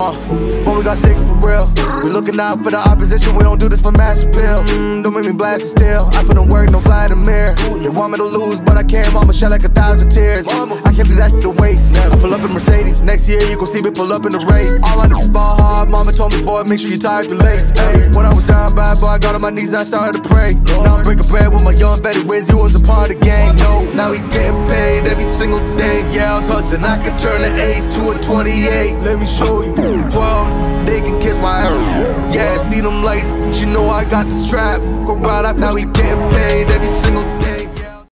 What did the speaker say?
But we got sticks for real. We looking out for the opposition, we don't do this for mass appeal. Don't make me blast it still. I put in work, no Vladimir. They want me to lose, but I can't. Mama shed like 1,000 tears. I can't do that shit to waste. I pull up in Mercedes. Next year you gon' see me pull up in the race. All I do ball hard. Mama told me, boy, make sure you tie up your lace. Hey, when I was down bad, boy, I got on my knees and I started to pray. Now I'm breaking bread with my young Betty Wiz. You was a part of the gang. No, now he getting paid every single day. Yeah, I was hustling. I could turn an 8 to a 28. Let me show you. 12, they can kiss my ass. Yeah, see them lights, but you know I got the strap. Go right up, now he getting paid every single day.